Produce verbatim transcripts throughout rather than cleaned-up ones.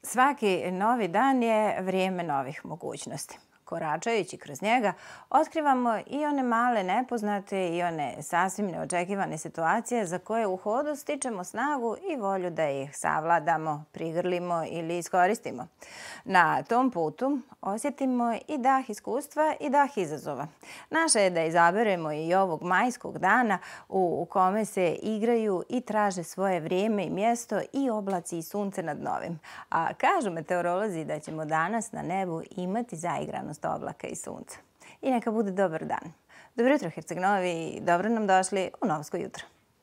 Svaki novi dan je vrijeme novih mogućnosti. Koračajući kroz njega, otkrivamo i one male nepoznate i one sasvim neočekivane situacije za koje u hodu stičemo snagu i volju da ih savladamo, prigrlimo ili iskoristimo. Na tom putu osjetimo i dah iskustva i dah izazova. Naše je da izaberemo i ovog majskog dana u kome se igraju i traže svoje vrijeme i mjesto i oblaci i sunce nad novim. A kažu meteorolozi da ćemo danas na nebu imati zaigranost oblaka i sunca. I neka bude dobar dan. Dobro jutro Herceg Novi i dobro nam došli u Novsko jutro.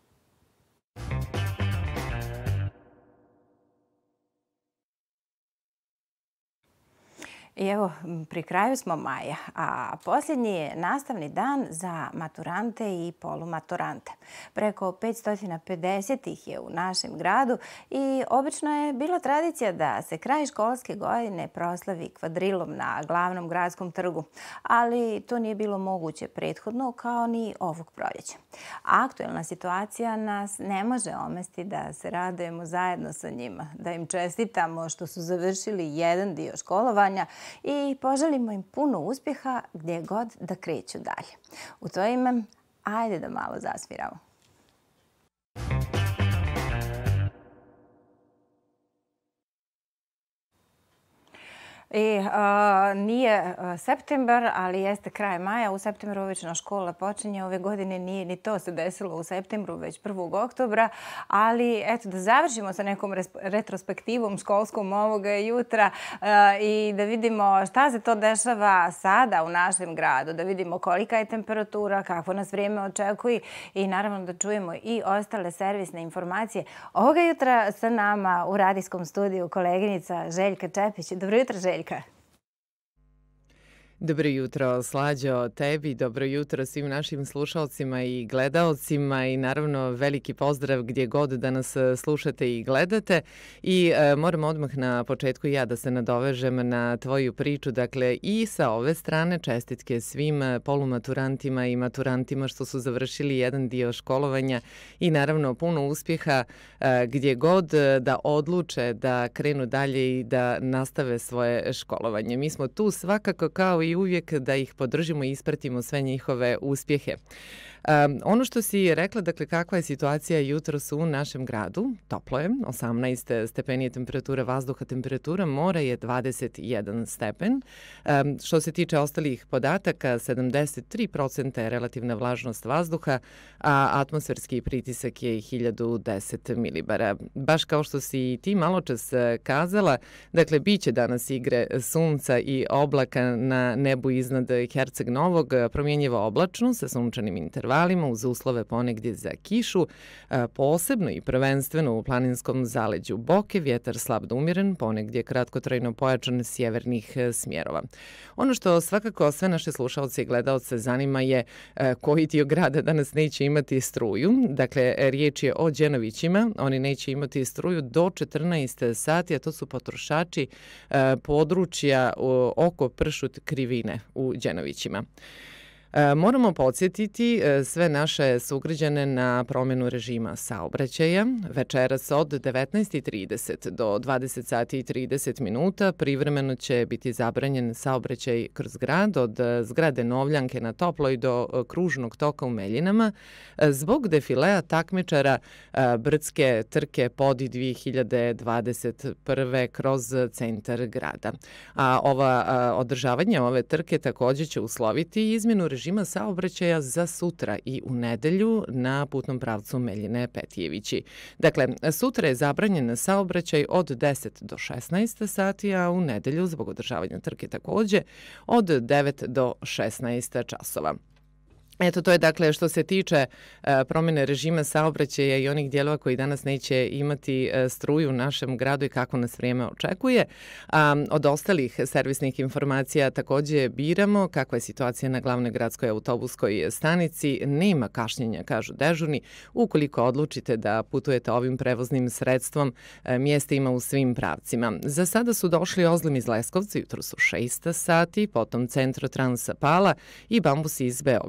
I evo, pri kraju smo maja, a posljednji je nastavni dan za maturante i polumaturante. Preko petsto pedeset ih je u našem gradu i obično je bila tradicija da se kraj školske godine proslavi kvadrilom na glavnom gradskom trgu, ali to nije bilo moguće prethodno kao ni ovog proljeća. Aktuelna situacija nas ne može omesti da se radujemo zajedno sa njima, da im čestitamo što su završili jedan dio školovanja i poželimo im puno uspjeha gdje god da kreću dalje. U to ime, ajde da malo zasviramo. I a, nije a, septembar, ali jeste kraj maja. U septembru obično škola počinje. Ove godine nije ni to se desilo u septembru, već prvog oktobra. Ali eto, da završimo sa nekom retrospektivom školskom ovoga jutra a, i da vidimo šta se to dešava sada u našem gradu, da vidimo kolika je temperatura, kakvo nas vrijeme očekuje i naravno da čujemo i ostale servisne informacije. Ovoga jutra sa nama u radijskom studiju koleginica Željka Čepić. Dobro jutro, Željka. Dobro jutro, Slađo, tebi. Dobro jutro svim našim slušalcima i gledaocima i naravno veliki pozdrav gdje god da nas slušate i gledate. I e, moram odmah na početku ja da se nadovežem na tvoju priču. Dakle, i sa ove strane čestitke svim polumaturantima i maturantima što su završili jedan dio školovanja i naravno puno uspjeha e, gdje god da odluče da krenu dalje i da nastave svoje školovanje. Mi smo tu svakako kao i i uvijek da ih podržimo i ispratimo sve njihove uspjehe. Um, ono što si rekla, dakle, kakva je situacija jutros u našem gradu, toplo je, osamnaest stepeni je temperatura vazduha, temperatura mora je dvadeset jedan stepen. Um, što se tiče ostalih podataka, sedamdeset tri posto je relativna vlažnost vazduha, a atmosferski pritisak je hiljadu deset milibara. Baš kao što si ti malo čas kazala, dakle, bit će danas igre sunca i oblaka na nebu iznad Herceg Novog, promjenjivo oblačno sa sunčanim intervalima, uz uslove ponegdje za kišu, posebno i prvenstveno u planinskom zaleđu Boke, vjetar slab do umjeren, ponegdje kratkotrajno pojačan sjevernih smjerova. Ono što svakako sve naše slušalce i gledaoce zanima je koji dio grada danas neće imati struju. Dakle, riječ je o Đenovićima, oni neće imati struju do četrnaest sati, a to su potrošači područja oko Pršut Krivine u Đenovićima. Moramo podsjetiti sve naše sugrađane na promjenu režima saobraćaja. Večeras od devetnaest i trideset do dvadeset sati i trideset minuta privremeno će biti zabranjen saobraćaj kroz grad od zgrade Novljanke na Toploj do kružnog toka u Meljinama zbog defilea takmičara Brdske trke Podi dvije hiljade dvadeset prve kroz centar grada. A ova održavanje ove trke također će usloviti izmjenu režima režima saobraćaja za sutra i u nedelju na putnom pravcu Meljine-Petijevići. Dakle, sutra je zabranjen saobraćaj od deset do šesnaest sati, a u nedelju zbog održavanja trke također od devet do šesnaest časova. Eto, to je dakle što se tiče e, promjene režima saobraćaja i onih dijelova koji danas neće imati e, struju u našem gradu i kako nas vrijeme očekuje. A, od ostalih servisnih informacija također biramo kakva je situacija na glavnoj gradskoj autobuskoj stanici. Nema kašnjenja, kažu dežurni. Ukoliko odlučite da putujete ovim prevoznim sredstvom, e, mjesta ima u svim pravcima. Za sada su došli Ozlim iz Leskovca, jutro su šest sati, potom Centrotrans Pala i Bambus iz Beograda.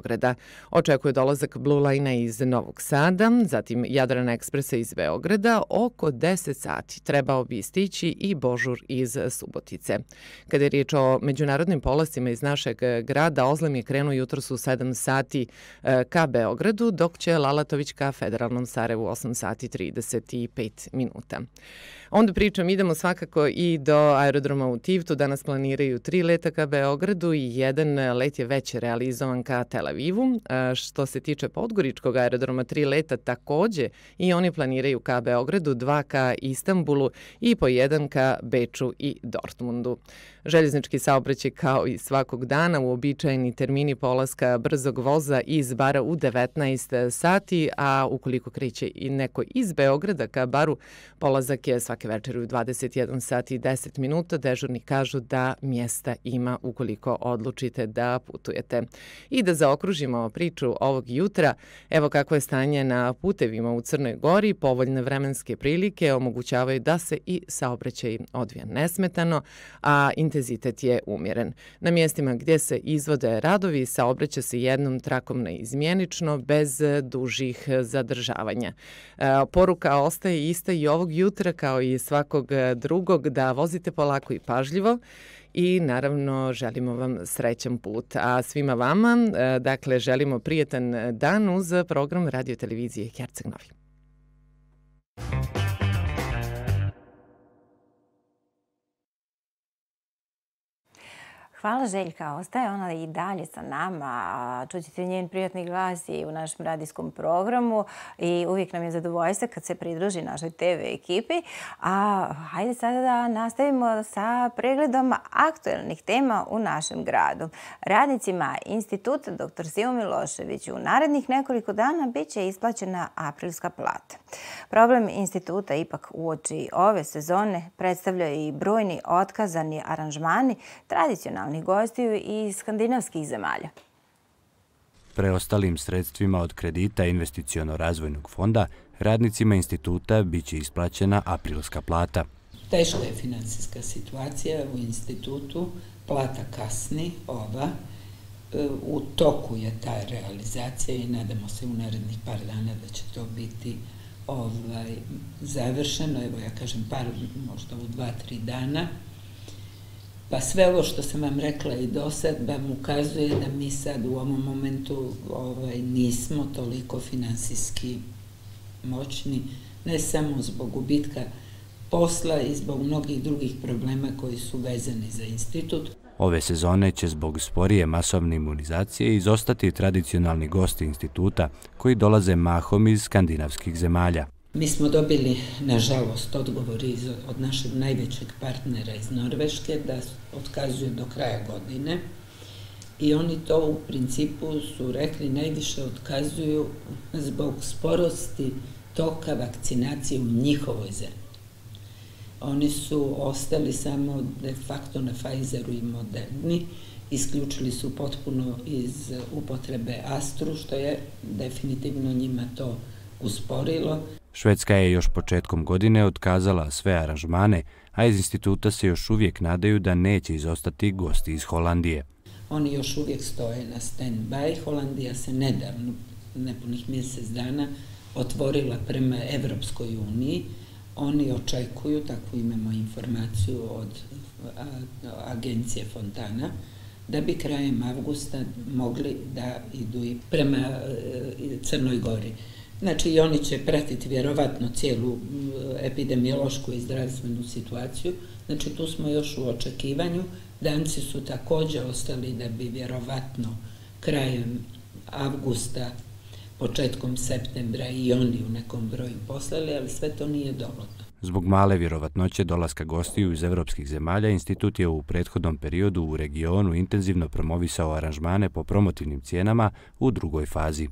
očekuje dolazak Blue Line-a iz Novog Sada, zatim Jadran Ekspresa iz Beograda. Oko deset sati trebao bi stići i Božur iz Subotice. Kada je riječ o međunarodnim polascima iz našeg grada, Ozlem je krenuo jutros u sedam sati ka Beogradu, dok će Lalatović ka Federalnom Sarajevu osam sati trideset pet minuta. Onda pričam, idemo svakako i do aerodroma u Tivtu. Danas planiraju tri leta ka Beogradu i jedan let je već realizovan ka Tel Avivu. Što se tiče Podgoričkog aerodroma, tri leta takođe i oni planiraju ka Beogradu, dva ka Istanbulu i po jedan ka Beču i Dortmundu. Željeznički saobraćaj kao i svakog dana, uobičajeni termini polaska brzog voza iz Bara u devetnaest sati, a ukoliko kreće i neko iz Beograda ka Baru, polazak je svake večeri u dvadeset jedan sati i deset minuta. Dežurni kažu da mjesta ima ukoliko odlučite da putujete. I da zaokružimo priču ovog jutra, evo kako je stanje na putevima u Crnoj Gori. Povoljne vremenske prilike omogućavaju da se i saobraćaj odvija nesmetano, a intenzitet je umjeren. Na mjestima gdje se izvode radovi saobraća se jednom trakom neizmjenično bez dužih zadržavanja. Poruka ostaje ista i ovog jutra kao i svakog drugog, da vozite polako i pažljivo i naravno želimo vam srećan put. A svima vama, dakle, želimo prijetan dan uz program Radio televizije Herceg Novi. Hvala Željka, ostaje ona i dalje sa nama. Čućete njen prijatni glas i u našem radijskom programu i uvijek nam je zadovoljstvo kad se pridruži našoj te ve ekipi. A hajde sada da nastavimo sa pregledom aktuelnih tema u našem gradu. Radnicima Instituta doktor Simo Milošević u narednih nekoliko dana bit će isplaćena aprilska plata. Problem instituta ipak uoči ove sezone predstavljaju i brojni otkazani aranžmani tradicionalnih gostiju iz skandinavskih zemalja. Preostalim sredstvima od kredita Investiciono-razvojnog fonda radnicima instituta biće isplaćena aprilska plata. Teška je finansijska situacija u institutu, plata kasni, ova. U toku je ta realizacija i nadamo se u narednih par dana da će to biti ovaj, završeno. Evo ja kažem par, možda u dva, tri dana. Pa sve ovo što sam vam rekla i do sad vam ukazuje da mi sad u ovom momentu ovaj, nismo toliko finansijski moćni, ne samo zbog gubitka posla i zbog mnogih drugih problema koji su vezani za institut. Ove sezone će zbog sporije masovne imunizacije izostati tradicionalni gosti instituta koji dolaze mahom iz skandinavskih zemalja. Mi smo dobili, nažalost, odgovor od našeg najvećeg partnera iz Norveške da otkazuju do kraja godine i oni to u principu su rekli najviše otkazuju zbog sporosti toka vakcinacije u njihovoj zemlji. Oni su ostali samo de facto na Pfizeru i Moderni, isključili su potpuno iz upotrebe Astru, što je definitivno njima to usporilo. Švedska je još početkom godine otkazala sve aranžmane, a iz instituta se još uvijek nadaju da neće izostati gosti iz Holandije. Oni još uvijek stoje na stand-by. Holandija se nedavno, nepunih mjesec dana, otvorila prema Evropskoj uniji. Oni očekuju, tako imamo informaciju od agencije Fontana, da bi krajem avgusta mogli da idu i prema Crnoj Gori. Znači i oni će pratiti vjerovatno cijelu epidemiološku i zdravstvenu situaciju. Znači tu smo još u očekivanju. Danci su također ostali da bi vjerovatno krajem avgusta, početkom septembra i oni u nekom broju poslali, ali sve to nije dovoljno. Zbog male vjerovatnoće dolaska gostiju iz evropskih zemalja, institut je u prethodnom periodu u regionu intenzivno promovisao aranžmane po promotivnim cijenama u drugoj fazi.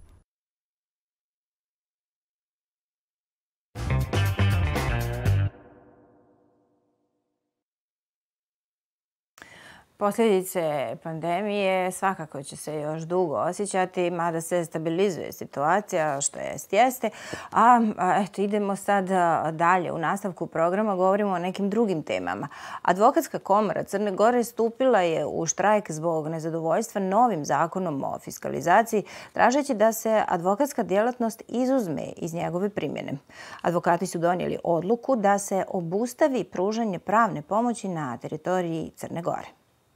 Posljedice pandemije svakako će se još dugo osjećati, mada se stabilizuje situacija, što jest jeste. A eto, idemo sad dalje. U nastavku programa govorimo o nekim drugim temama. Advokatska komora Crne Gore stupila je u štrajk zbog nezadovoljstva novim zakonom o fiskalizaciji, tražeći da se advokatska djelatnost izuzme iz njegove primjene. Advokati su donijeli odluku da se obustavi pružanje pravne pomoći na teritoriji Crne Gore.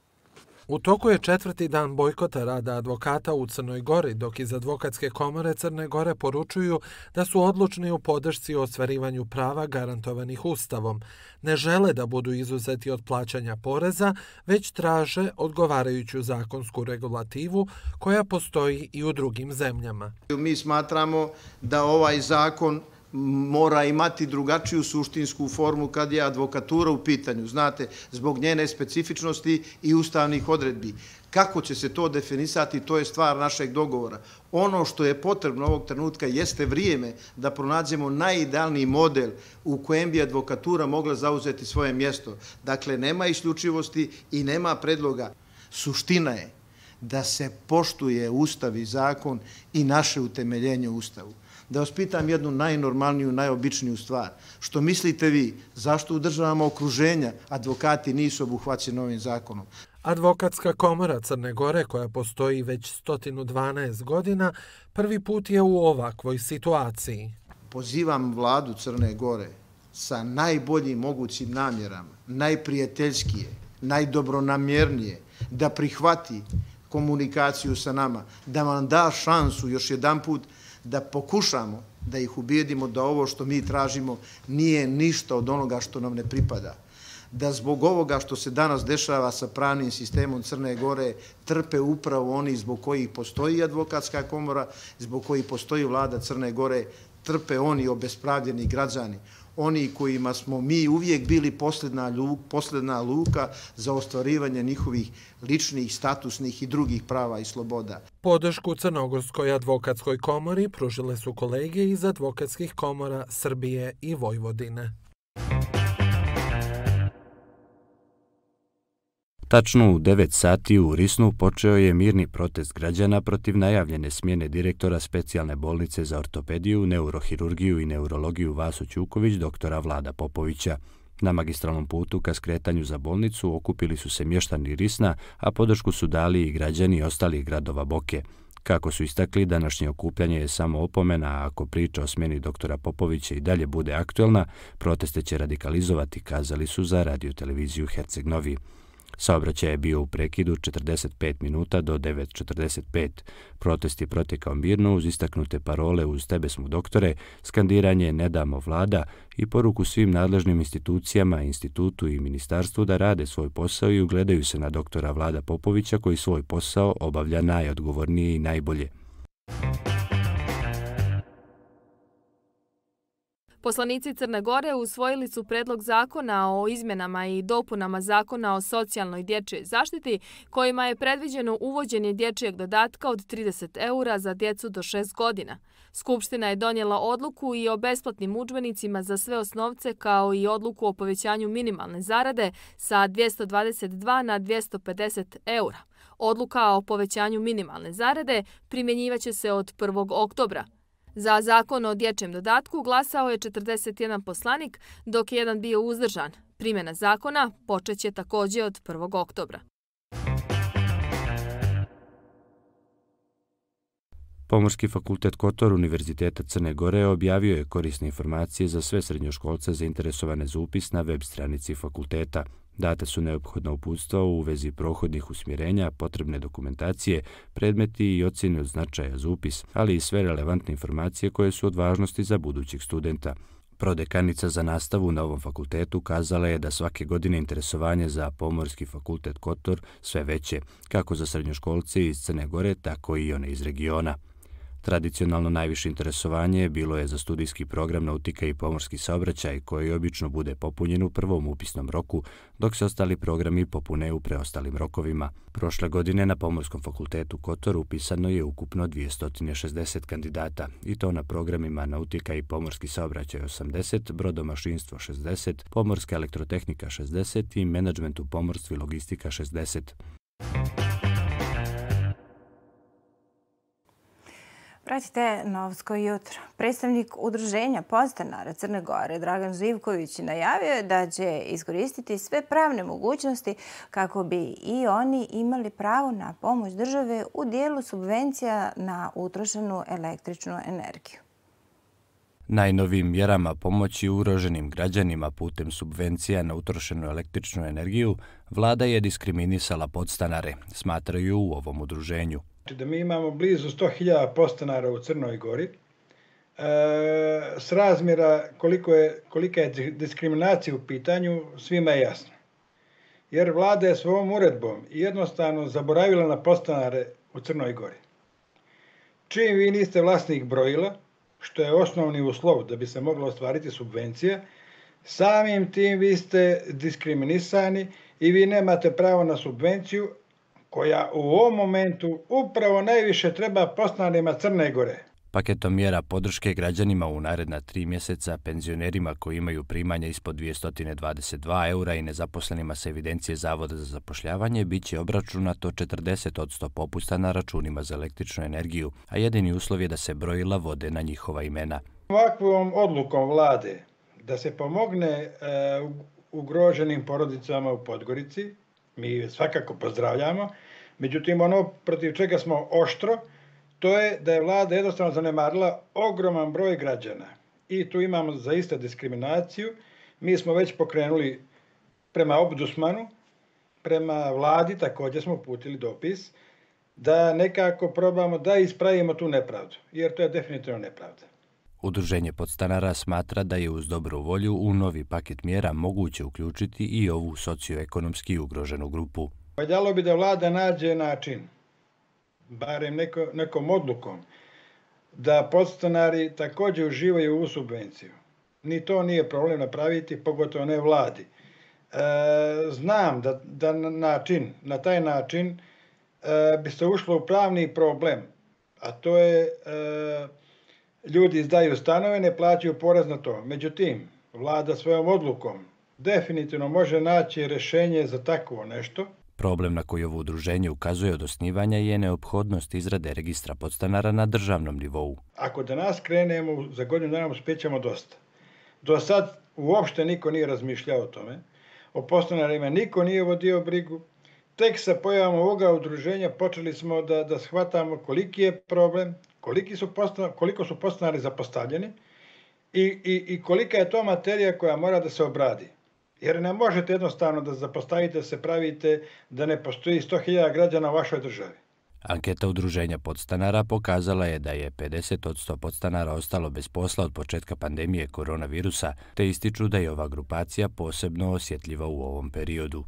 U toku je četvrti dan bojkota rada advokata u Crnoj Gori, dok iz Advokatske komore Crne Gore poručuju da su odlučni u podršci o ostvarivanju prava garantovanih Ustavom. Ne žele da budu izuzeti od plaćanja poreza, već traže odgovarajuću zakonsku regulativu koja postoji i u drugim zemljama. Mi smatramo da ovaj zakon mora imati drugačiju suštinsku formu kad je advokatura u pitanju. Znate, zbog njene specifičnosti i ustavnih odredbi. Kako će se to definisati, to je stvar našeg dogovora. Ono što je potrebno ovog trenutka jeste vrijeme da pronađemo najidealniji model u kojem bi advokatura mogla zauzeti svoje mjesto. Dakle, nema isključivosti i nema predloga. Suština je da se poštuje Ustav i zakon i naše utemeljenje u Ustavu. Da vas pitam jednu najnormalniju, najobičniju stvar. Što mislite vi, zašto u državama okruženja advokati nisu obuhvaćeni ovim zakonom? Advokatska komora Crne Gore, koja postoji već sto dvanaest godina, prvi put je u ovakvoj situaciji. Pozivam vladu Crne Gore sa najboljim mogućim namjerama, najprijateljskije, najdobronamjernije, da prihvati komunikaciju sa nama, da vam da šansu još jedan put da pokušamo da ih ubijedimo da ovo što mi tražimo nije ništa od onoga što nam ne pripada. Da zbog ovoga što se danas dešava sa pravnim sistemom Crne Gore trpe upravo oni zbog kojih postoji advokatska komora, zbog kojih postoji vlada Crne Gore, trpe oni obespravljeni građani, oni kojima smo mi uvijek bili posljedna luka za ostvarivanje njihovih ličnih, statusnih i drugih prava i sloboda. Podršku Crnogorskoj advokatskoj komori pružile su kolege iz advokatskih komora Srbije i Vojvodine. Tačno u devet sati u Risnu počeo je mirni protest građana protiv najavljene smjene direktora specijalne bolnice za ortopediju, neurohirurgiju i neurologiju Vaso Ćuković, doktora Vlada Popovića. Na magistralnom putu ka skretanju za bolnicu okupili su se mještani Risna, a podršku su dali i građani ostalih gradova Boke. Kako su istakli, današnje okupljanje je samo opomena, a ako priča o smjeni doktora Popovića i dalje bude aktuelna, proteste će radikalizovati, kazali su za radioteleviziju Herceg Novi. Saobraćaj je bio u prekidu četrdeset pet minuta do devet četrdeset pet. Protest je protekao mirno uz istaknute parole uz tebe smo doktore, skandiranje ne damo vlada i poruku svim nadležnim institucijama, institutu i ministarstvu da rade svoj posao i ugledaju se na doktora Vlada Popovića koji svoj posao obavlja najodgovornije i najbolje. Poslanici Crne Gore usvojili su predlog zakona o izmjenama i dopunama zakona o socijalnoj dječjoj zaštiti, kojima je predviđeno uvođenje dječjeg dodatka od trideset eura za djecu do šest godina. Skupština je donijela odluku i o besplatnim udžbenicima za sve osnovce, kao i odluku o povećanju minimalne zarade sa dvjesto dvadeset dva na dvjesto pedeset eura. Odluka o povećanju minimalne zarade primjenjivaće se od prvog oktobra. Za zakon o dječjem dodatku glasao je četrdeset jedan poslanik, dok je jedan bio uzdržan. Primjena zakona počeće također od prvog oktobra. Pomorski fakultet Kotor Univerziteta Crne Gore objavio je korisne informacije za sve srednjoškolce zainteresovane za upis na web stranici fakulteta. Date su neophodna uputstva u vezi prohodnih usmjerenja, potrebne dokumentacije, predmeti i ocjene od značaja za upis, ali i sve relevantne informacije koje su od važnosti za budućeg studenta. Prodekanica za nastavu na ovom fakultetu kazala je da svake godine interesovanje za Pomorski fakultet Kotor sve veće, kako za srednjoškolce iz Crne Gore, tako i one iz regiona. Tradicionalno najviše interesovanje bilo je za studijski program nautika i pomorski saobraćaj, koji obično bude popunjen u prvom upisnom roku, dok se ostali programi popune u preostalim rokovima. Prošle godine na Pomorskom fakultetu Kotor upisano je ukupno dvjesto šezdeset kandidata, i to na programima nautika i pomorski saobraćaj osamdeset, brodomašinstvo šezdeset, pomorska elektrotehnika šezdeset i menadžment u pomorstvu i logistika šezdeset. Pratite Novsko jutro. Predstavnik Udruženja podstanara Crne Gore Dragan Živković najavio je da će iskoristiti sve pravne mogućnosti kako bi i oni imali pravo na pomoć države u dijelu subvencija na utrošenu električnu energiju. Najnovijim mjerama pomoći ugroženim građanima putem subvencija na utrošenu električnu energiju vlada je diskriminisala podstanare, smatraju u ovom udruženju. Da mi imamo blizu sto hiljada podstanara u Crnoj Gori, e, s razmjera koliko je, kolika je diskriminacija u pitanju, svima je jasno. Jer vlada je svojom uredbom jednostavno zaboravila na podstanare u Crnoj Gori. Čim vi niste vlasnik brojila, što je osnovni uslov da bi se mogla ostvariti subvencija, samim tim vi ste diskriminisani i vi nemate pravo na subvenciju, koja u ovom momentu upravo najviše treba podstanarima Crne Gore. Paketom mjera podrške građanima u naredna tri mjeseca, penzionerima koji imaju primanja ispod dvjesto dvadeset dva eura i nezaposlenima sa evidencije Zavoda za zapošljavanje bit će obračunato četrdeset posto popusta na računima za električnu energiju, a jedini uslov je da se brojila vode na njihova imena. Ovakvom odlukom vlade da se pomogne e, ugroženim porodicama u Podgorici, mi svakako pozdravljamo, međutim ono protiv čega smo oštro, to je da je vlada jednostavno zanemarila ogroman broj građana. I tu imamo zaista diskriminaciju. Mi smo već pokrenuli prema Ombudsmanu, prema vladi također smo uputili dopis, da nekako probamo da ispravimo tu nepravdu, jer to je definitivno nepravda. Udruženje podstanara smatra da je uz dobru volju u novi paket mjera moguće uključiti i ovu socioekonomski ugroženu grupu. Valjalo bi da vlada nađe način, barem neko, nekom odlukom, da podstanari također uživaju u subvenciju. Ni to nije problem napraviti, pogotovo ne vladi. E, znam da, da na, način, na taj način e, bi se ušlo u pravni problem, a to je e, ljudi izdaju stanove, ne plaćaju porez na to. Međutim, vlada svojom odlukom definitivno može naći rješenje za takvo nešto. Problem na koji ovo udruženje ukazuje od osnivanja je neophodnost izrade registra podstanara na državnom nivou. Ako danas krenemo, za godinu dana uspjećemo dosta. Do sad uopšte niko nije razmišljao o tome. O podstanarima niko nije vodio brigu. Tek sa pojavom ovoga udruženja počeli smo da, da shvatamo koliki je problem, koliki su podstanar, koliko su podstanari zapostavljeni i, i, i kolika je to materija koja mora da se obradi. Jer ne možete jednostavno da zapostavite, se pravite da ne postoji sto hiljada građana u vašoj državi. Anketa udruženja podstanara pokazala je da je pedeset posto podstanara ostalo bez posla od početka pandemije koronavirusa, te ističu da je ova grupacija posebno osjetljiva u ovom periodu.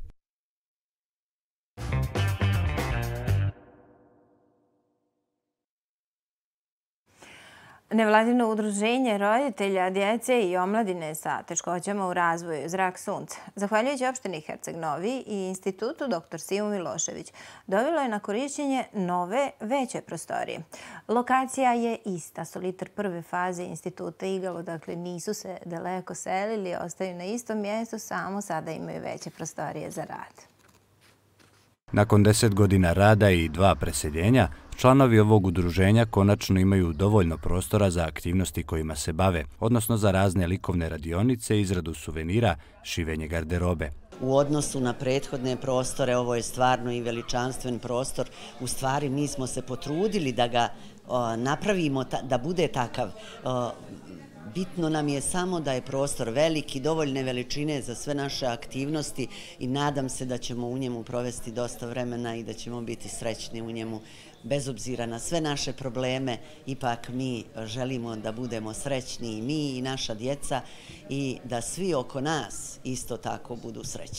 Nevladino udruženje roditelja, djece i omladine sa teškoćama u razvoju Zrak sunca, zahvaljujući opštini Herceg Novi i institutu doktor Simo Milošević, dovelo je na korišćenje nove, veće prostorije. Lokacija je ista, Solitar prve faze instituta Igalo, dakle nisu se daleko selili, ostaju na istom mjestu, samo sada imaju veće prostorije za rad. Nakon deset godina rada i dva preseljenja, članovi ovog udruženja konačno imaju dovoljno prostora za aktivnosti kojima se bave, odnosno za razne likovne radionice, izradu suvenira, šivenje garderobe. U odnosu na prethodne prostore, ovo je stvarno i veličanstven prostor. U stvari, mi smo se potrudili da ga o, napravimo, ta, da bude takav. O, Bitno nam je samo da je prostor veliki, dovoljne veličine za sve naše aktivnosti i nadam se da ćemo u njemu provesti dosta vremena i da ćemo biti srećni u njemu. Bez obzira na sve naše probleme, ipak mi želimo da budemo srećni i mi i naša djeca i da svi oko nas isto tako budu srećni.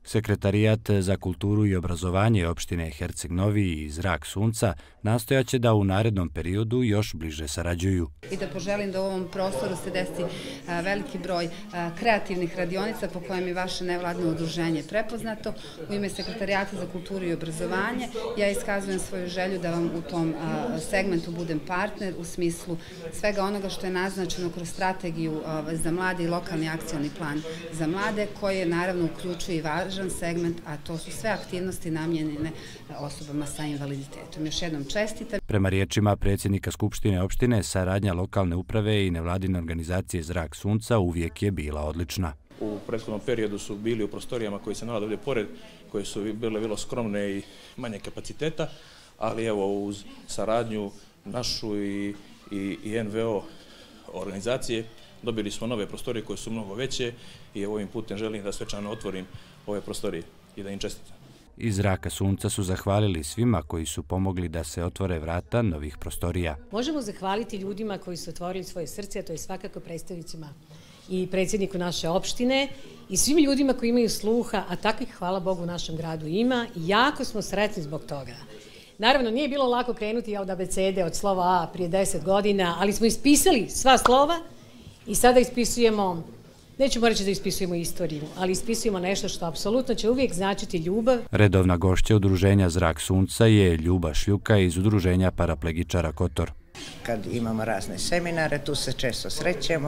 Sekretarijat za kulturu i obrazovanje opštine Herceg Novi i Zrak sunca nastojaće da u narednom periodu još bliže sarađuju. I da poželim da u ovom prostoru se desi veliki broj kreativnih radionica po kojem je vaše nevladno udruženje prepoznato. U ime Sekretarijata za kulturu i obrazovanje ja iskazujem svoju želju da vam u tom segmentu budem partner u smislu svega onoga što je naznačeno kroz strategiju za mlade i lokalni akcioni plan za mlade, koje naravno uključuje i važan segment, a to su sve aktivnosti namjenjene osobama sa invaliditetom. Još jednom čestitam. Prema riječima predsjednika Skupštine opštine, saradnja lokalne uprave i nevladine organizacije Zrak sunca uvijek je bila odlična. U prethodnom periodu su bili u prostorijama koji se nalaze ovdje pored, koje su bile vrlo skromne i manje kapaciteta, ali evo uz saradnju našu i, i, i N V O organizacije dobili smo nove prostorije koje su mnogo veće i ovim putem želim da svečano otvorim ove prostorije i da im čestitam. Iz Zraka sunca su zahvalili svima koji su pomogli da se otvore vrata novih prostorija. Možemo zahvaliti ljudima koji su otvorili svoje srce, a to je svakako predstavnicima i predsjedniku naše opštine i svim ljudima koji imaju sluha, a takvih, hvala Bogu, u našem gradu ima i jako smo sretni zbog toga. Naravno, nije bilo lako krenuti od abecede, od slova A prije deset godina, ali smo ispisali sva slova i sada ispisujemo, nećemo reći da ispisujemo istoriju, ali ispisujemo nešto što apsolutno će uvijek značiti ljubav. Redovna gošća udruženja Zrak sunca je Ljuba Šljuka iz udruženja paraplegičara Kotor. Kad imamo razne seminare, tu se često srećemo,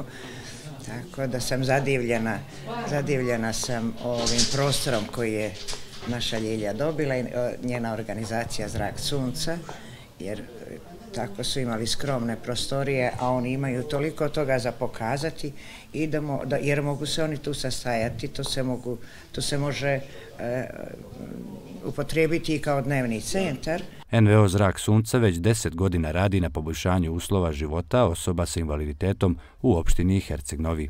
tako da sam zadivljena, zadivljena sam ovim prostorom koji je naša Ljilja dobila i njena organizacija Zrak sunca, jer tako su imali skromne prostorije, a oni imaju toliko toga za pokazati, i da mo, da, jer mogu se oni tu sastajati, to se, mogu, to se može e, upotrijebiti i kao dnevni centar. N V O Zrak sunca već deset godina radi na poboljšanju uslova života osoba sa invaliditetom u opštini Herceg Novi.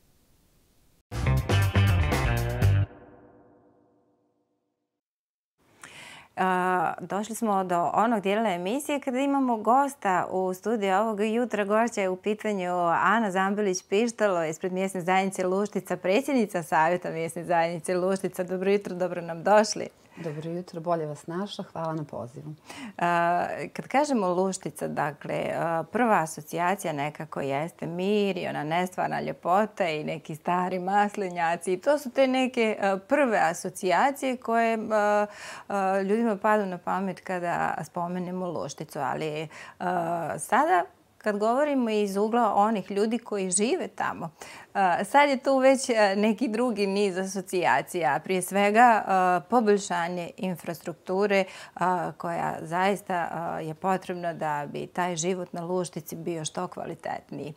Uh, došli smo do onog dijela emisije kada imamo gosta u studiju ovog jutra. Gošća je u pitanju Ana Zambilić-Pištalo ispred mjesne zajednice Luštica, predsjednica Savjeta mjesne zajednice Luštica. Dobro jutro, dobro nam došli. Dobro jutro, bolje vas našla. Hvala na pozivu. Uh, kad kažemo Luštica, dakle, uh, prva asocijacija nekako jeste mir i ona nestvarna ljepota i neki stari maslinjaci. I to su te neke uh, prve asocijacije koje uh, uh, ljudima padu na pamet kada spomenemo Lušticu. Ali uh, sada, kad govorimo iz ugla onih ljudi koji žive tamo, sad je tu već neki drugi niz asocijacija. Prije svega poboljšanje infrastrukture koja zaista je potrebna da bi taj život na Luštici bio što kvalitetniji.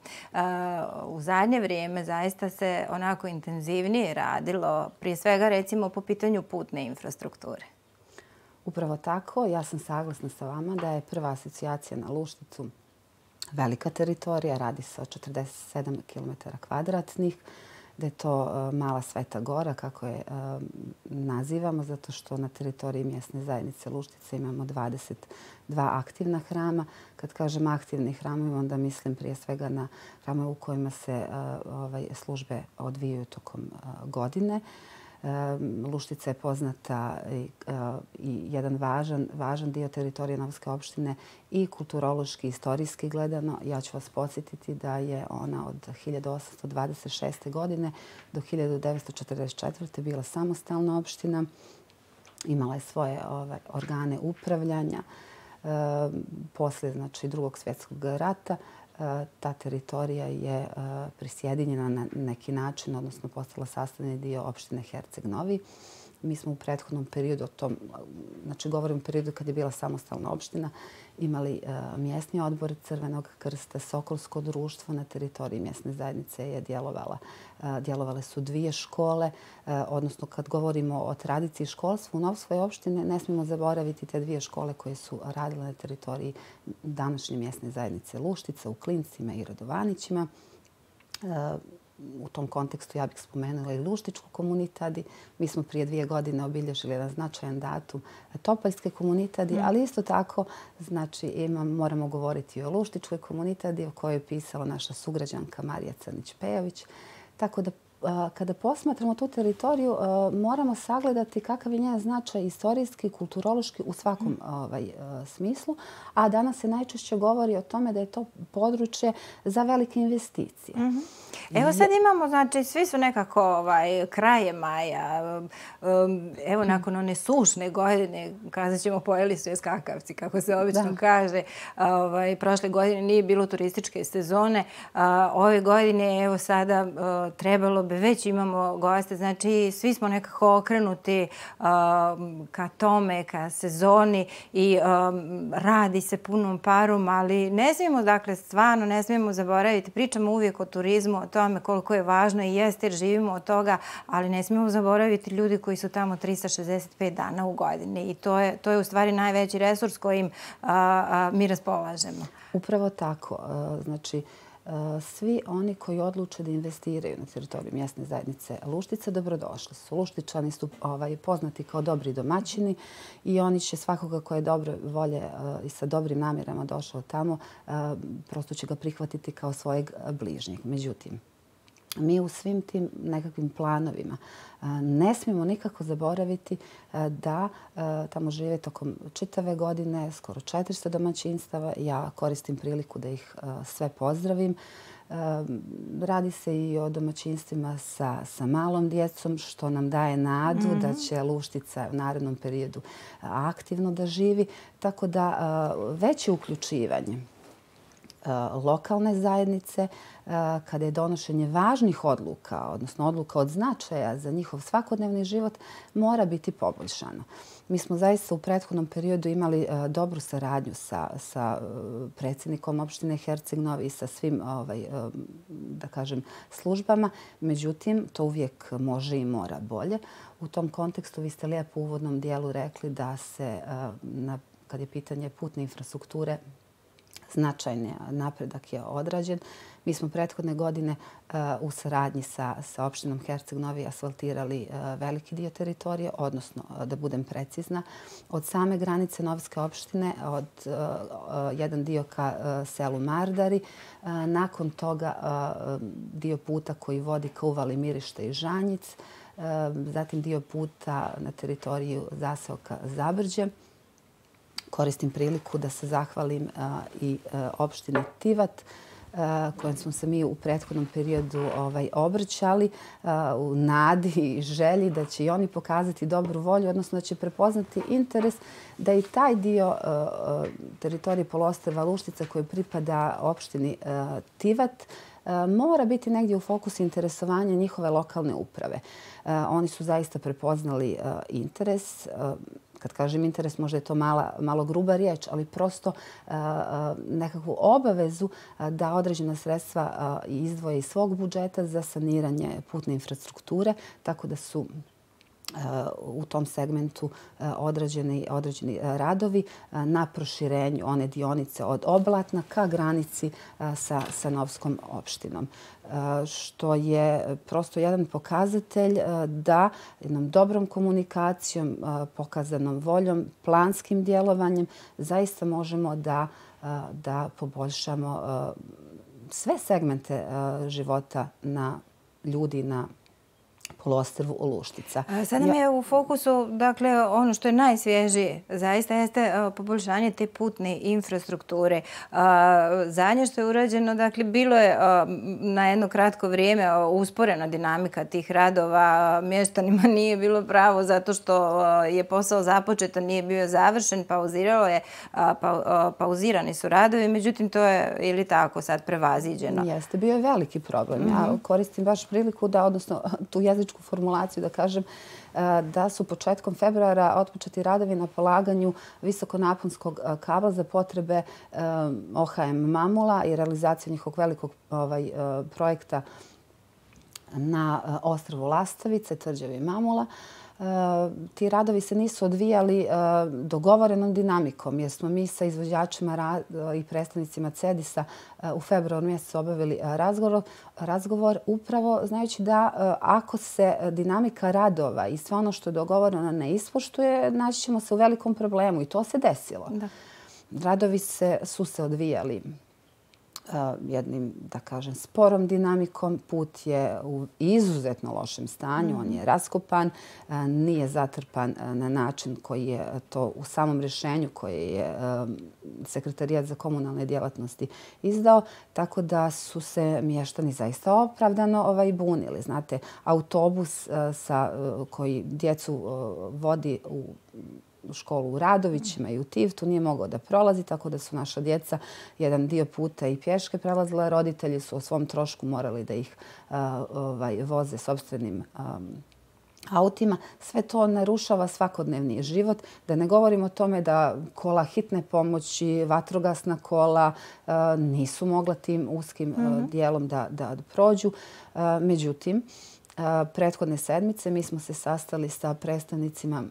U zadnje vrijeme zaista se onako intenzivnije radilo, prije svega recimo po pitanju putne infrastrukture. Upravo tako, ja sam saglasna sa vama da je prva asocijacija na Lušticu velika teritorija, radi se o četrdeset sedam kilometara kvadratnih, da je to mala Sveta Gora, kako je nazivamo, zato što na teritoriji mjesne zajednice Luštice imamo dvadeset dva aktivna hrama. Kad kažem aktivni hramovi, onda mislim prije svega na hramove u kojima se ovaj, službe odvijaju tokom godine. Luštica je poznata i, i jedan važan, važan dio teritorije Novske opštine i kulturološki, istorijski gledano. Ja ću vas podsjetiti da je ona od hiljadu osamsto dvadeset šeste. godine do hiljadu devetsto četrdeset četvrte. bila samostalna opština. Imala je svoje ovaj, organe upravljanja. E, poslije znači, drugog svjetskog rata ta teritorija je prisjedinjena na neki način, odnosno postala sastavni dio opštine Herceg Novi. Mi smo u prethodnom periodu, tom, znači govorim o periodu kad je bila samostalna opština, imali mjesni odbor Crvenog krsta, Sokolsko društvo na teritoriji mjesne zajednice je djelovala. Djelovale su dvije škole, odnosno kad govorimo o tradiciji školstva u Novskoj opštini, ne smijemo zaboraviti te dvije škole koje su radile na teritoriji današnje mjesne zajednice Luštica, u Klincima i Radovanićima. U tom kontekstu ja bih spomenula i Luštičku komunitadi. Mi smo prije dvije godine obilježili jedan značajan datum Topaljske komunitadi, ali isto tako znači, imam, moramo govoriti i o Luštičkoj komunitadi o kojoj je pisala naša sugrađanka Marija Crnić-Pejović. Tako da kada posmatramo tu teritoriju, moramo sagledati kakav je njen značaj istorijski, kulturološki u svakom ovaj, smislu. A danas se najčešće govori o tome da je to područje za velike investicije. Mm-hmm. Evo sad imamo, znači, svi su nekako ovaj, kraje maja. Evo, nakon one sušne godine, kazat ćemo, pojeli su je skakavci, kako se obično da. kaže. Ovaj, prošle godine nije bilo turističke sezone. Ove godine, evo sada, trebalo bi, već imamo goste. Znači, svi smo nekako okrenuti ka tome, ka sezoni i radi se punom parom, ali ne smijemo, dakle, stvarno ne smijemo zaboraviti. Pričamo uvijek o turizmu, o tome koliko je važno i jeste jer živimo od toga, ali ne smijemo zaboraviti ljudi koji su tamo trista šezdeset pet dana u godini i to je, to je u stvari najveći resurs kojim a, a, mi raspolažemo. Upravo tako. Znači, svi oni koji odluče da investiraju na teritoriju mjesne zajednice Luštica dobrodošli su. Luštičani su ovaj, poznati kao dobri domaćini i oni će svakoga ko je dobre volje i sa dobrim namjerama došao tamo, prosto će ga prihvatiti kao svojeg bližnjeg. Međutim, mi u svim tim nekakvim planovima ne smijemo nikako zaboraviti da tamo žive tokom čitave godine skoro četiristo domaćinstava. Ja koristim priliku da ih sve pozdravim. Radi se i o domaćinstvima sa, sa malom djecom, što nam daje nadu mm-hmm. da će Luštica u narednom periodu aktivno da živi. Tako da veće uključivanje lokalne zajednice, kada je donošenje važnih odluka, odnosno odluka od značaja za njihov svakodnevni život, mora biti poboljšano. Mi smo zaista u prethodnom periodu imali dobru saradnju sa, sa predsjednikom opštine Herceg Novi i sa svim ovaj, da kažem, službama. Međutim, to uvijek može i mora bolje. U tom kontekstu vi ste lijepo u uvodnom dijelu rekli da se, na, kad je pitanje putne infrastrukture, značajni napredak je odrađen. Mi smo prethodne godine uh, u saradnji sa, sa opštinom Herceg Novi asfaltirali uh, veliki dio teritorije, odnosno, uh, da budem precizna, od same granice Novske opštine, od uh, uh, jedan dio ka uh, selu Mardari, uh, nakon toga uh, dio puta koji vodi ka uvali Mirište i Žanjic, uh, zatim dio puta na teritoriju zaseoka Zabrđe. Koristim priliku da se zahvalim a, i a, opštini Tivat, a, kojem smo se mi u prethodnom periodu ovaj, obraćali a, u nadi i želji da će i oni pokazati dobru volju, odnosno da će prepoznati interes da i taj dio a, a, teritorije poluostrva Luštica koji pripada opštini a, Tivat a, mora biti negdje u fokusu interesovanja njihove lokalne uprave. A, oni su zaista prepoznali a, interes. A, Kad kažem interes, možda je to mala, malo gruba riječ, ali prosto uh, nekakvu obavezu uh, da određena sredstva uh, izdvoje iz svog budžeta za saniranje putne infrastrukture, tako da su u tom segmentu određeni, određeni radovi na proširenju one dionice od Oblatna ka granici sa, sa Novskom opštinom. Što je prosto jedan pokazatelj da jednom dobrom komunikacijom, pokazanom voljom, planskim djelovanjem zaista možemo da, da poboljšamo sve segmente života na ljudi na poluostrvu Luštica. Sada nam je u fokusu, dakle, ono što je najsvježije, zaista jeste poboljšanje te putne infrastrukture. Zadnje što je urađeno, dakle, bilo je na jedno kratko vrijeme usporena dinamika tih radova. Mještanima nije bilo pravo zato što je posao započetan, nije bio završen, pauziralo je, pa, pauzirani su radovi, međutim, to je ili tako sad prevaziđeno. Jeste, bio je veliki problem. Ja koristim baš priliku da, odnosno, tu jezičku formulaciju da kažem da su početkom februara otpočeti radovi na polaganju visokonaponskog kabla za potrebe O H M Mamula i realizaciju njihovog velikog ovaj, projekta na ostrvu Lastavice, Tvrđavi Mamula. Ti radovi se nisu odvijali dogovorenom dinamikom, jer smo mi sa izvođačima i predstavnicima CEDIS-a u februaru mjesecu obavili razgovor, razgovor upravo znajući da ako se dinamika radova i sve ono što je dogovoreno ne ispoštuje, naći ćemo se u velikom problemu i to se desilo. Da. Radovi se, su se odvijali jednim, da kažem, sporom dinamikom. Put je u izuzetno lošem stanju, on je raskopan, nije zatrpan na način koji je to u samom rješenju koje je Sekretarijat za komunalne djelatnosti izdao, tako da su se mještani zaista opravdano ovaj, bunili. Znate, autobus sa, koji djecu vodi u u školu u Radovićima i u Tivtu nije mogao da prolazi, tako da su naša djeca jedan dio puta i pješke prelazila. Roditelji su o svom trošku morali da ih uh, ovaj, voze sopstvenim um, autima. Sve to narušava svakodnevni život. Da ne govorim o tome da kola hitne pomoći, vatrogasna kola uh, nisu mogla tim uskim uh, mm-hmm. dijelom da, da prođu. Uh, međutim, uh, prethodne sedmice mi smo se sastali sa predstavnicima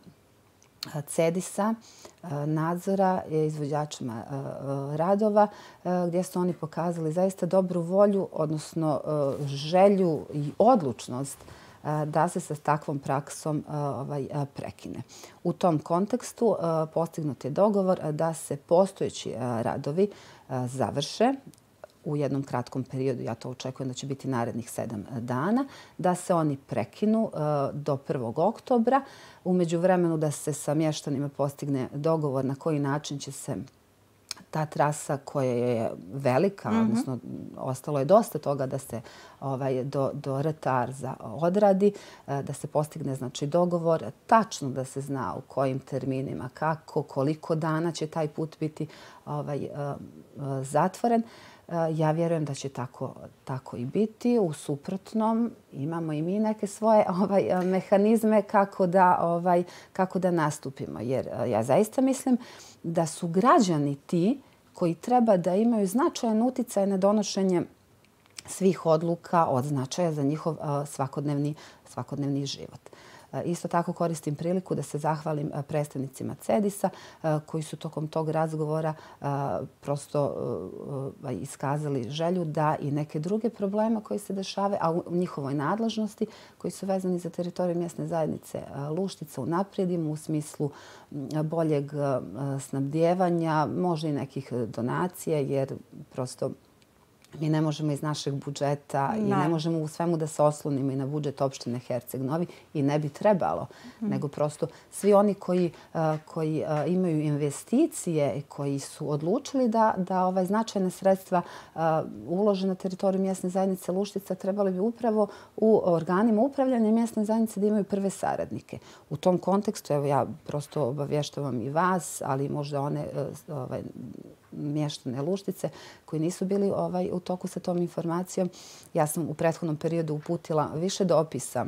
Cedisa, nadzora, izvođačima radova, gdje su oni pokazali zaista dobru volju, odnosno želju i odlučnost da se sa takvom praksom ovaj, prekine. U tom kontekstu postignut je dogovor da se postojeći radovi završe u jednom kratkom periodu, ja to očekujem da će biti narednih sedam dana, da se oni prekinu do prvog oktobra. U međuvremenu da se sa mještanima postigne dogovor na koji način će se ta trasa koja je velika, mm-hmm. odnosno ostalo je dosta toga da se ovaj, do, do Retarza odradi, da se postigne znači, dogovor, tačno da se zna u kojim terminima, kako, koliko dana će taj put biti ovaj, zatvoren. Ja vjerujem da će tako, tako i biti. U suprotnom imamo i mi neke svoje ovaj, mehanizme kako da, ovaj, kako da nastupimo. Jer ja zaista mislim da su građani ti koji treba da imaju značajan uticaj na donošenje svih odluka od značaja za njihov svakodnevni, svakodnevni život. Isto tako koristim priliku da se zahvalim predstavnicima Cedisa koji su tokom tog razgovora prosto iskazali želju da i neke druge probleme koji se dešavaju, a u njihovoj nadležnosti koji su vezani za teritoriju mjesne zajednice Luštica unaprijedimo u smislu boljeg snabdijevanja, možda i nekih donacija jer prosto mi ne možemo iz našeg budžeta i ne možemo u svemu da se oslonimo i na budžet opštine Herceg Novi i ne bi trebalo. Mm. Nego prosto svi oni koji, uh, koji uh, imaju investicije i koji su odlučili da, da ovaj značajne sredstva uh, ulože na teritoriju mjesne zajednice Luštica trebali bi upravo u organima upravljanja mjesne zajednice da imaju prve saradnike. U tom kontekstu, evo ja prosto obavještavam i vas, ali možda one uh, ovaj, mještane Luštice koji nisu bili ovaj, u toku sa tom informacijom. Ja sam u prethodnom periodu uputila više dopisa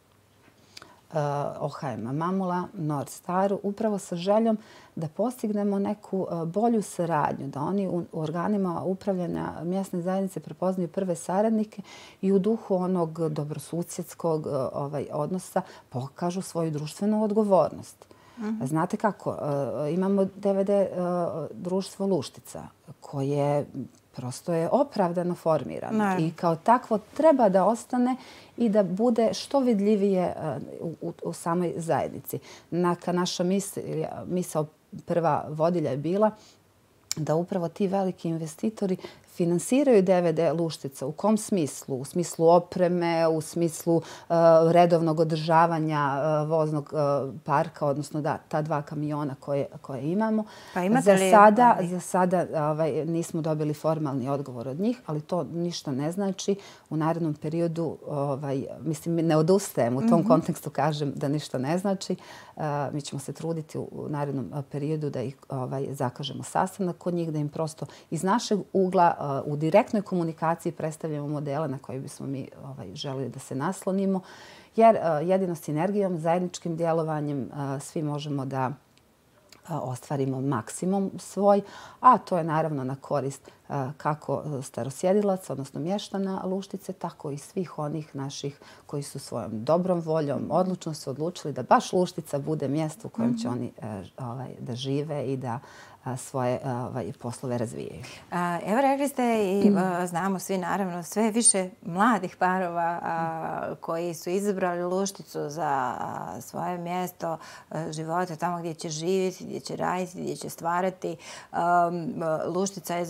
uh, O H M-a Mamula, North Staru, upravo sa željom da postignemo neku uh, bolju saradnju, da oni u, u organima upravljanja mjesne zajednice prepoznaju prve saradnike i u duhu onog dobrosusjedskog uh, ovaj, odnosa pokažu svoju društvenu odgovornost. Mm-hmm. Znate kako, imamo D V D društvo Luštica koje prosto je opravdano formirano i kao takvo treba da ostane i da bude što vidljivije u, u, u samoj zajednici. Naka naša misija, misao prva vodilja je bila da upravo ti veliki investitori finansiraju D V D Luštica. U kom smislu? U smislu opreme, u smislu uh, redovnog održavanja uh, voznog uh, parka, odnosno da, ta dva kamiona koje, koje imamo. Pa za, li... sada, za sada ovaj, nismo dobili formalni odgovor od njih, ali to ništa ne znači. U narednom periodu, ovaj, mislim, ne odustajem. U tom mm-hmm. kontekstu kažem da ništa ne znači. Uh, mi ćemo se truditi u, u narednom periodu da ih ovaj, zakažemo sastanak kod njih, da im prosto iz našeg ugla u direktnoj komunikaciji predstavljamo modele na koje bismo mi ovaj, želili da se naslonimo. Jer uh, jedino sinergijom, zajedničkim djelovanjem uh, svi možemo da uh, ostvarimo maksimum svoj, a to je naravno na korist uh, kako starosjedilaca, odnosno mještana Luštice, tako i svih onih naših koji su svojom dobrom voljom odlučno se odlučili da baš Luštica bude mjesto u kojem će oni uh, ovaj, da žive i da svoje ovaj, poslove razvijaju. A, evo rekli ste i mm. znamo svi naravno sve više mladih parova a, koji su izabrali Lušticu za a, svoje mjesto a, života, tamo gdje će živjeti, gdje će raditi, gdje će stvarati. A, Luštica je zaista jedan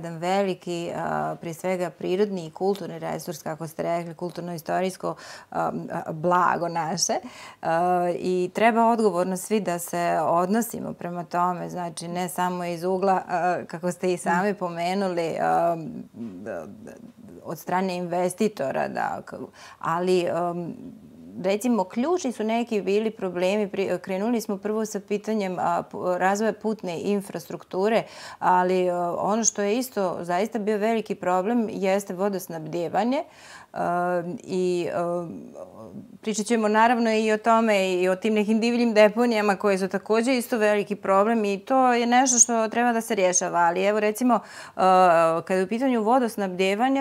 jedan veliki, prije svega prirodni i kulturni resurs, kako ste rekli, kulturno-istorijsko blago naše. I treba odgovorno svi da se odnosimo prema tome, znači ne samo iz ugla, kako ste i sami pomenuli, od strane investitora, ali recimo, ključni su neki bili problemi. Krenuli smo prvo sa pitanjem razvoja putne infrastrukture, ali ono što je isto zaista bio veliki problem jeste vodosnabdijevanje. I pričat ćemo naravno i o tome i o tim nekim divljim deponijama koje su također isto veliki problem i to je nešto što treba da se rješava. Ali evo recimo kada je u pitanju vodosnabdijevanje,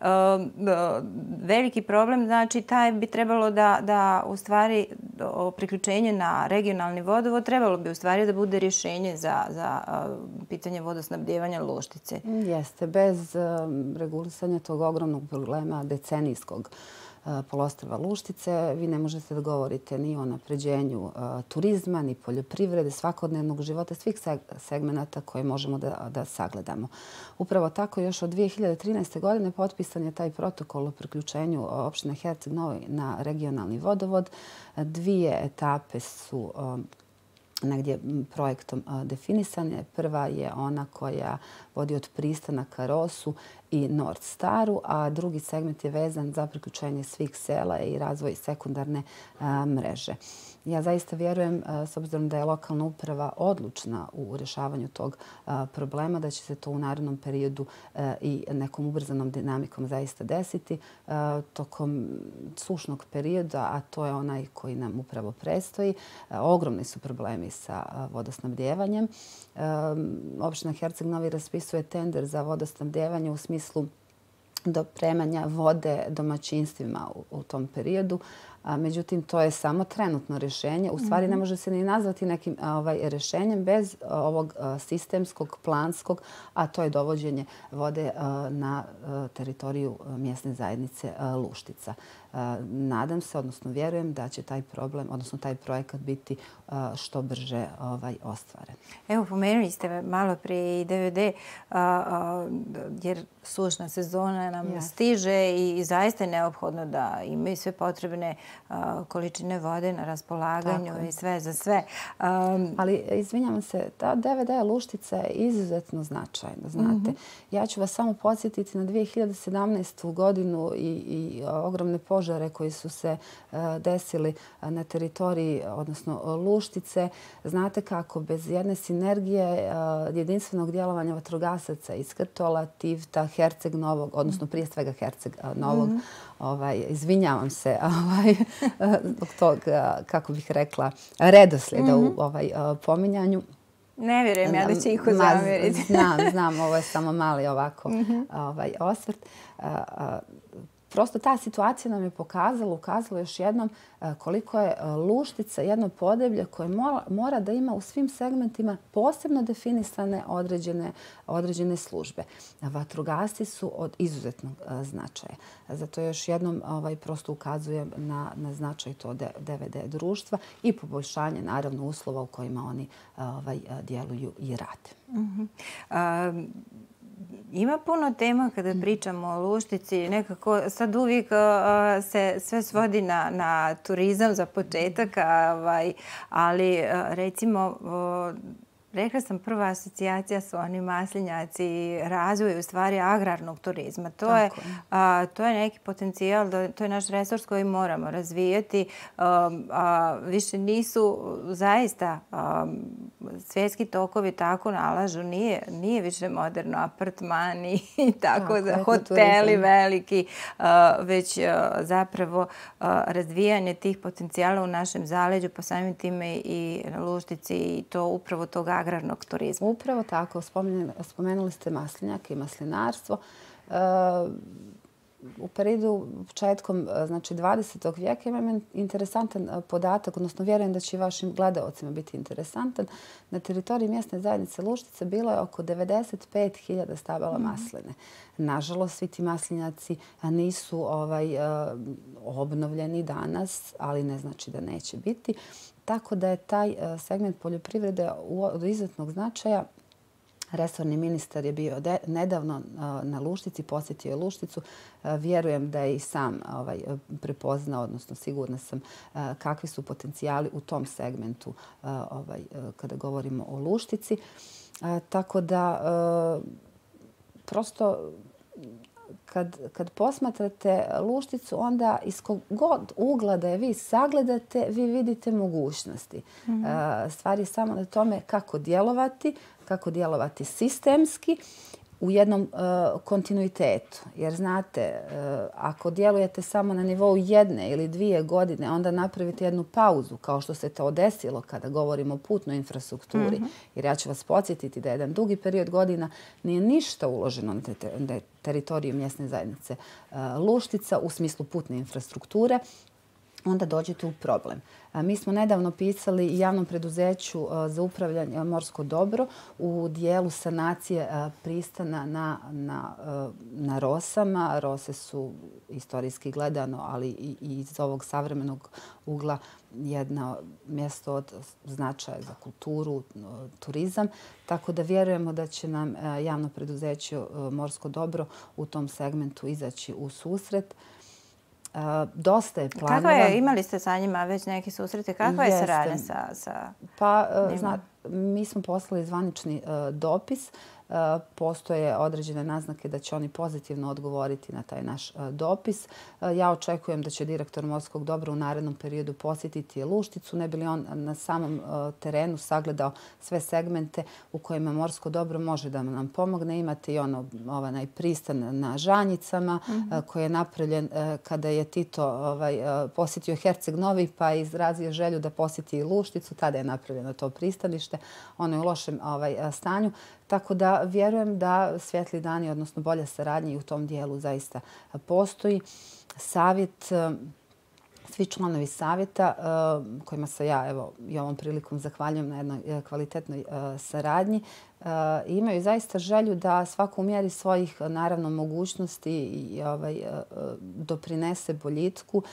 veliki problem, znači taj bi trebalo da, da u stvari priključenje na regionalni vodovod trebalo bi u stvari da bude rješenje za, za pitanje vodosnabdijevanja Luštice. Jeste, bez regulisanja tog ogromnog problema decenijskog poluostrva Luštice, vi ne možete da govorite ni o napređenju turizma, ni poljoprivrede, svakodnevnog života, svih segmenata koje možemo da, da sagledamo. Upravo tako još od dvije hiljade trinaeste. godine potpisan je taj protokol o priključenju opštine Herceg Novi na regionalni vodovod. Dvije etape su negdje projektom definisane. Prva je ona koja vodi od pristana ka Rosu i North Staru, a drugi segment je vezan za priključenje svih sela i razvoj sekundarne mreže. Ja zaista vjerujem, s obzirom da je lokalna uprava odlučna u rješavanju tog problema, da će se to u narednom periodu i nekom ubrzanom dinamikom zaista desiti tokom sušnog perioda, a to je onaj koji nam upravo predstoji. Ogromni su problemi sa vodosnabdjevanjem. Opština Herceg Novi raspisuje tender za vodosnabdjevanje u smislu dopremanja vode domaćinstvima u tom periodu. Međutim, to je samo trenutno rješenje. U stvari ne može se ni nazvati nekim rješenjem bez ovog sistemskog, planskog, a to je dovođenje vode na teritoriju mjesne zajednice Luštica. Nadam se, odnosno vjerujem da će taj problem, odnosno taj projekat biti što brže ostvaren. Evo, pomenuli ste malo prije i D V D, jer sušna sezona nam stiže i zaista je neophodno da imaju sve potrebne količine vode na raspolaganju i sve za sve. Ali, izvinjavam se, ta D V D Luštica je izuzetno značajna, znate. Ja ću vas samo podsjetiti na dvije hiljade sedamnaestu. godinu i ogromne požare koji su se desili na teritoriji, odnosno Luštice. Znate kako, bez jedne sinergije jedinstvenog djelovanja vatrogasaca iz Krtola, Tivta, Herceg Novog, odnosno prije svega Herceg Novog, izvinjavam se zbog tog, kako bih rekla, redoslijeda u pominjanju. Ne vjerujem ja da će ih zamjeriti. Znam, znam, ovo je samo mali ovako osvrt. Prosto ta situacija nam je pokazala, ukazala još jednom koliko je Luštica jedno podeblje koje mora da ima u svim segmentima posebno definisane određene službe. Vatrogasci su od izuzetnog značaja. Zato još jednom prosto ukazujem na značaj to D V D društva i poboljšanje naravno uslova u kojima oni djeluju i rade. Ima puno tema kada pričamo o Luštici. Nekako sad uvijek se sve svodi na, na turizam za početak, ali recimo rekla sam prva asocijacija su oni maslinjaci i razvoj u stvari agrarnog turizma. To je, a, to je neki potencijal, to je naš resurs koji moramo razvijati. A, a, više nisu zaista a, svjetski tokovi tako nalažu. Nije, nije više moderno apartmani i tako da hoteli veliki, a, već a, zapravo a, razvijanje tih potencijala u našem zaleđu, pa samim time i na Luštici i to upravo toga agrarnog turizma. Upravo tako. Spomenuli ste maslinjake i maslinarstvo. U periodu početkom znači, dvadesetog vijeka imam interesantan podatak, odnosno vjerujem da će i vašim gledaocima biti interesantan. Na teritoriji mjesne zajednice Luštice bilo je oko devedeset pet hiljada stabala masline. Nažalost, svi ti maslinjaci nisu ovaj, obnovljeni danas, ali ne znači da neće biti. Tako da je taj segment poljoprivrede od izuzetnog značaja Resorni ministar je bio nedavno na Luštici, posjetio je Lušticu. Vjerujem da je i sam ovaj, prepoznao, odnosno sigurna sam kakvi su potencijali u tom segmentu ovaj, kada govorimo o Luštici. Tako da prosto kad, kad posmatrate Lušticu, onda iz kog god ugla da je vi sagledate, vi vidite mogućnosti. Mm-hmm. Stvar je samo na tome kako djelovati, kako djelovati sistemski u jednom uh, kontinuitetu. Jer znate, uh, ako djelujete samo na nivou jedne ili dvije godine, onda napravite jednu pauzu, kao što se to desilo kada govorimo o putnoj infrastrukturi. Mm-hmm. Jer ja ću vas podsjetiti da jedan dugi period godina nije ništa uloženo na te, teritoriju mjesne zajednice uh, Luštica u smislu putne infrastrukture, onda dođete u problem. Mi smo nedavno pisali javnom preduzeću za upravljanje morsko dobro u dijelu sanacije pristana na, na, na Rosama. Rose su istorijski gledano, ali i, i iz ovog savremenog ugla jedno mjesto od značaja za kulturu, turizam. Tako da vjerujemo da će nam javno preduzeće morsko dobro u tom segmentu izaći u susret. Uh, dosta je planova. Kako je, imali ste sa njima već neki susrete? Kakva je saradnja sa, sa Pa, uh, zna, mi smo poslali zvanični uh, dopis. Uh, postoje određene naznake da će oni pozitivno odgovoriti na taj naš uh, dopis. Uh, ja očekujem da će direktor morskog dobra u narednom periodu posjetiti Lušticu, ne bi li on na samom uh, terenu sagledao sve segmente u kojima morsko dobro može da nam pomogne. Imate i ono, ovaj pristan na Žanjicama, mm-hmm. uh, koji je napravljen uh, kada je Tito ovaj, uh, posjetio Herceg Novi pa je izrazio želju da posjeti i Lušticu. Tada je napravljeno to pristanište. Ono je u lošem ovaj, stanju. Tako da vjerujem da svjetli dani, odnosno bolja saradnja i u tom dijelu zaista postoji. Savjet, svi članovi savjeta kojima se ja evo, i ovom prilikom zahvaljujem na jednoj kvalitetnoj saradnji, imaju zaista želju da svako u mjeri svojih naravno mogućnosti i ovaj, doprinese boljitku.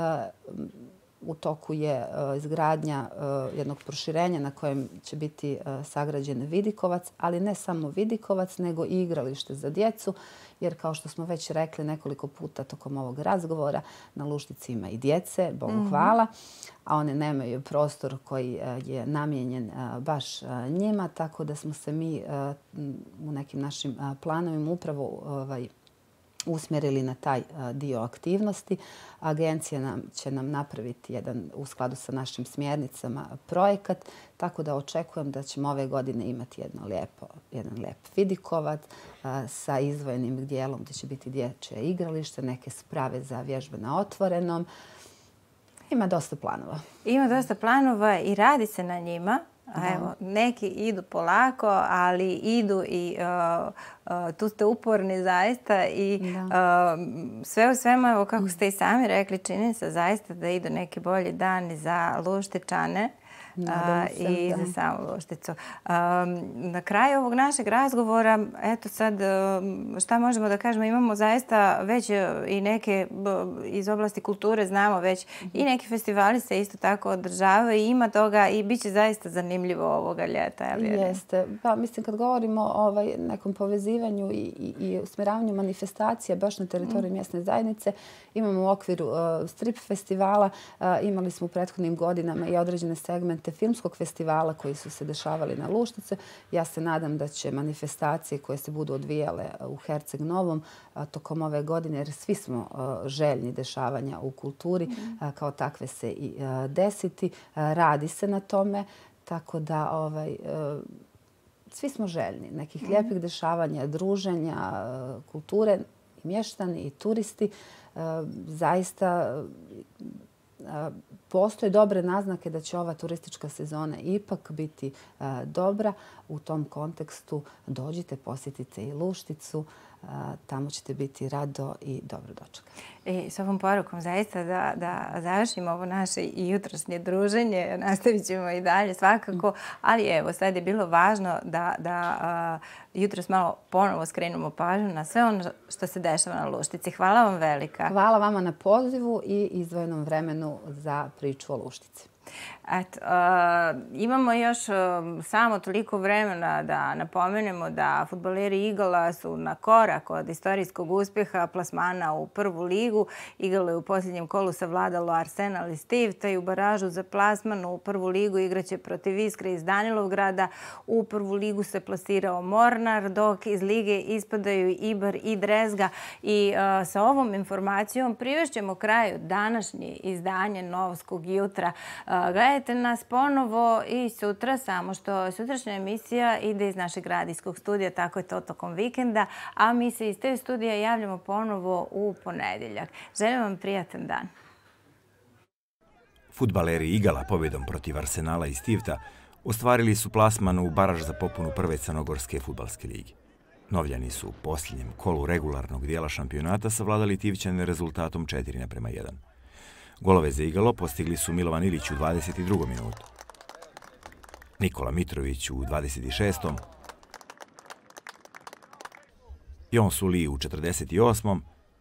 U toku je izgradnja jednog proširenja na kojem će biti sagrađen vidikovac, ali ne samo vidikovac, nego i igralište za djecu, jer kao što smo već rekli nekoliko puta tokom ovog razgovora, na Luštici ima i djece, Bogu mm-hmm. hvala, a one nemaju prostor koji je namijenjen baš njima, tako da smo se mi u nekim našim planovima upravo ovaj, usmjerili na taj dio aktivnosti. Agencija nam, će nam napraviti jedan, u skladu sa našim smjernicama, projekat, tako da očekujem da ćemo ove godine imati jedno lijepo, jedan lijep vidikovac a, sa izdvojenim dijelom gdje će biti dječje igralište, neke sprave za vježbe na otvorenom. Ima dosta planova. Ima dosta planova i radi se na njima. A evo, neki idu polako, ali idu i uh, uh, tu ste uporni zaista i uh, sve u svemu, evo kako ste i sami rekli, čini se zaista da idu neki bolji dani za Luštičane. Uh, i da. Za samu Lušticu. Um, na kraju ovog našeg razgovora, eto sad, um, šta možemo da kažemo, imamo zaista već i neke iz oblasti kulture, znamo već mm-hmm. i neki festivali se isto tako održavaju i ima toga i bit će zaista zanimljivo ovoga ljeta. Ja vjerujem. Jeste. Pa, mislim, kad govorimo o ovaj, nekom povezivanju i, i, i usmjeravanju manifestacija baš na teritoriju mm. mjesne zajednice, imamo u okviru uh, strip festivala, uh, imali smo u prethodnim godinama i određene segmente filmskog festivala koji su se dešavali na Luštice. Ja se nadam da će manifestacije koje se budu odvijale u Herceg Novom tokom ove godine, jer svi smo željni dešavanja u kulturi, mm. kao takve se i desiti. Radi se na tome, tako da ovaj, svi smo željni nekih mm. lijepih dešavanja, druženja, kulture, i mještani i turisti. Zaista postoje dobre naznake da će ova turistička sezona ipak biti uh, dobra. U tom kontekstu dođite, posjetite i Lušticu. Uh, tamo ćete biti rado i dobro dočekani. I s ovom porukom zaista da, da završimo ovo naše jutrošnje druženje. Nastavit ćemo i dalje svakako. Ali evo, sad je bilo važno da, da uh, jutros malo ponovo skrenemo pažnju na sve ono što se dešava na Luštici. Hvala vam velika. Hvala vama na pozivu i izdvojenom vremenu za priču o Luštici. Eto, uh, imamo još uh, samo toliko vremena da napomenemo da fudbaleri Igala su na korak od istorijskog uspjeha plasmana u prvu ligu. Igalo je u posljednjem kolu savladalo Arsenal iz Tivta i u baražu za plasman u prvu ligu igraće protiv Iskre iz Danilovgrada. U prvu ligu se plasirao Mornar, dok iz lige ispadaju Ibar i Drezga. I uh, sa ovom informacijom privešćemo kraju današnje izdanje Novskog jutra. Uh, Gledajte nas ponovo i sutra, samo što sutrašnja emisija ide iz našeg radijskog studija, tako je to tokom vikenda, a mi se iz te studija javljamo ponovo u ponedjeljak. Želim vam prijatan dan. Fudbaleri Igala pobjedom protiv Arsenala iz Tivta ostvarili su plasman u baraž za popunu prve crnogorske fudbalske lige. Novljani su u posljednjem kolu regularnog dijela šampionata savladali Tivćane rezultatom četiri naprema jedan. Golove za Igalo postigli su Milovan Ilić u dvadeset drugoj minutu, Nikola Mitrović u dvadeset šestoj Jon Suli u četrdeset osmoj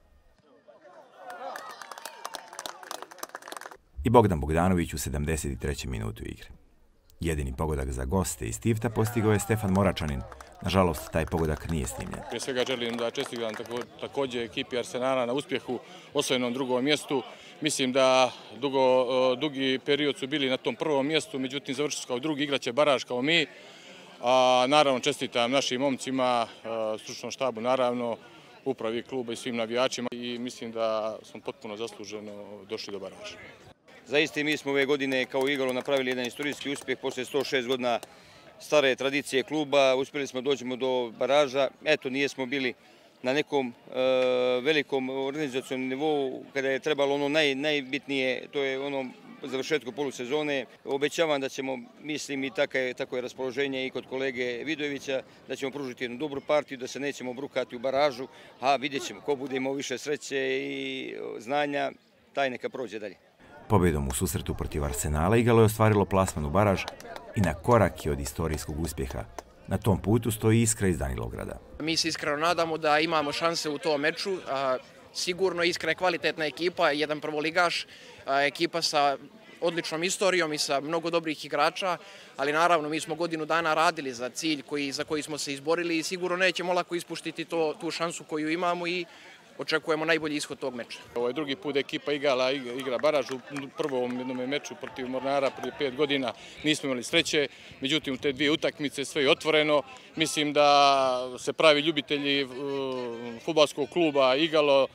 i Bogdan Bogdanović u sedamdeset trećoj minutu igre. Jedini pogodak za goste iz Tivta postigao je Stefan Moračanin. Nažalost, taj pogodak nije snimljen. Prije svega želim da čestitam također ekipi Arsenala na uspjehu osvojenom drugom mjestu. Mislim da dugo, dugi period su bili na tom prvom mjestu, međutim završili su kao drugi, igraće baraž kao mi. A, naravno čestitam našim momcima, stručnom štabu, naravno, upravi kluba i svim navijačima i mislim da smo potpuno zasluženo došli do baraža. Zaista i mi smo ove godine kao Igalo napravili jedan istorijski uspjeh poslije sto šest godina stare tradicije kluba. Uspjeli smo dođemo do baraža. Eto, nije smo bili na nekom e, velikom organizacionom nivou kada je trebalo ono naj, najbitnije, to je ono završetku polusezone. Obećavam da ćemo, mislim i tako je, tako je raspoloženje i kod kolege Vidojevića, da ćemo pružiti jednu dobru partiju, da se nećemo brukati u baražu, a vidjet ćemo ko bude imao više sreće i znanja, taj neka prođe dalje. Pobjedom u susretu protiv Arsenala Igalo je ostvarilo plasman u baraž i na korak je od istorijskog uspjeha. Na tom putu stoji Iskra iz Danilovgrada. Mi se iskreno nadamo da imamo šanse u tom meču. Sigurno Iskra je kvalitetna ekipa, jedan prvoligaš, ekipa sa odličnom istorijom i sa mnogo dobrih igrača, ali naravno mi smo godinu dana radili za cilj koji, za koji smo se izborili i sigurno nećemo lako ispuštiti to, tu šansu koju imamo i očekujemo najbolji ishod tog meča. Ovo je drugi put ekipa Igala igra baraž. U prvom jednom meču protiv Mornara prije pet godina nismo imali sreće, međutim u te dvije utakmice sve je otvoreno. Mislim da se pravi ljubitelji fudbalskog kluba Igalo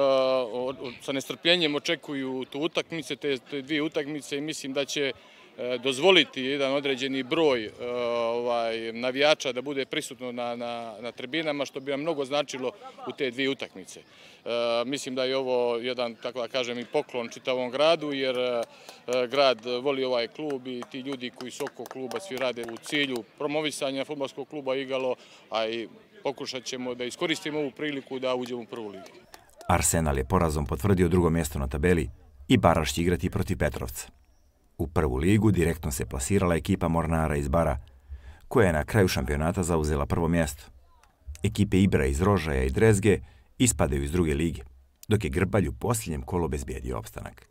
sa nestrpljenjem očekuju tu utakmice, te dvije utakmice i mislim da će dozvoliti jedan određeni broj ovaj, navijača da bude prisutno na, na, na tribinama, što bi nam mnogo značilo u te dvije utakmice. E, mislim da je ovo jedan, tako da kažem, i poklon čitavom gradu, jer e, grad voli ovaj klub i ti ljudi koji su oko kluba svi rade u cilju promovisanja fudbalskog kluba Igalo, a i pokušat ćemo da iskoristimo ovu priliku da uđemo u prvu ligu. Arsenal je porazom potvrdio drugo mjesto na tabeli i baraž će igrati protiv Petrovca. U prvu ligu direktno se plasirala ekipa Mornara iz Bara, koja je na kraju šampionata zauzela prvo mjesto. Ekipe Ibra iz Rožaja i Drezge ispadaju iz druge lige, dok je Grbalj u posljednjem kolu obezbijedio opstanak.